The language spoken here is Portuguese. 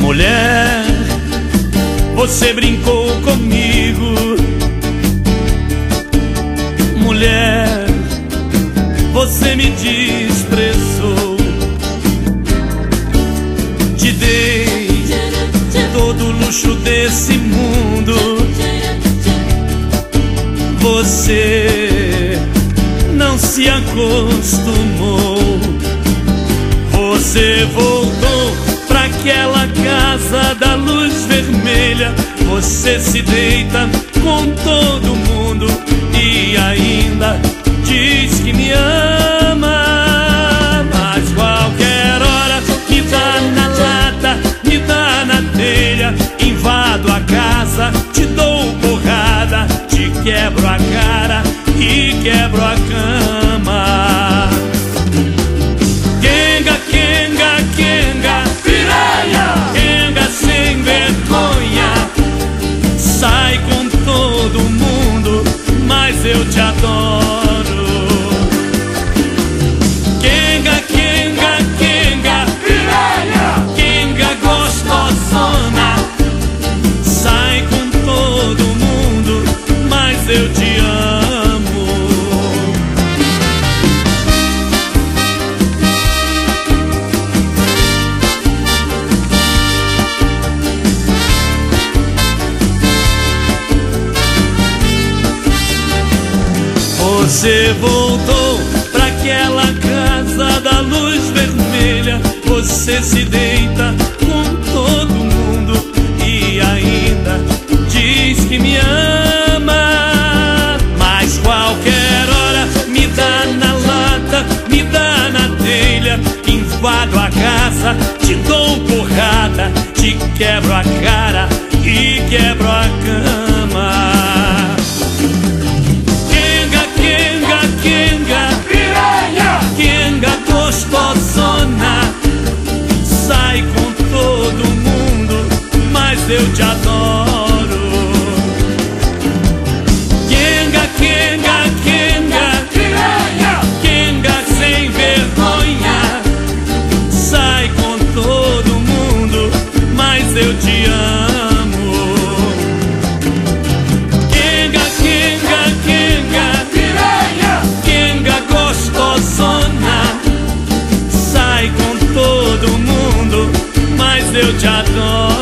Mulher, você brincou comigo. Mulher, você me desprezou. Te dei todo o luxo desse mundo. Você não se acostumou. Você voltou pra aquela casa da luz vermelha. Você se deita com todo mundo e ainda diz que me ama. Mas qualquer hora me dá na lata, me dá na telha. Invado a casa, te dou porrada, te quebro a cara e quebro a cama. Quenga, quenga, quenga, piranha, quenga sem vergonha. Sai com todo mundo, mas eu te adoro. Quenga, quenga, quenga, piranha, quenga gostosona. Sai com todo mundo, mas eu te amo. Você voltou pra aquela casa da luz vermelha. Você se deita com todo mundo e ainda diz que me ama. Mas qualquer hora me dá na lata, me dá na telha. Invado a casa, te dou porrada, te quebro a cara e quebro a cama. Quenga gostosona. Sai com todo mundo, mas eu te adoro. Quenga, quenga, quenga, quenga sem vergonha. Sai com todo mundo, mas eu te amo. Quenga, quenga, quenga, quenga gostosona. Sai com todo mundo, mas eu te adoro.